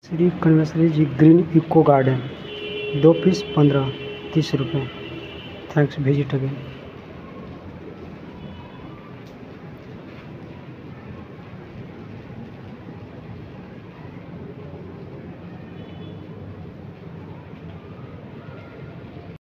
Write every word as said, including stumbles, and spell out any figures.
Shri Kanveshwari ji green eco garden, दो piece पंद्रह तीस रुपये। Thanks, visit again.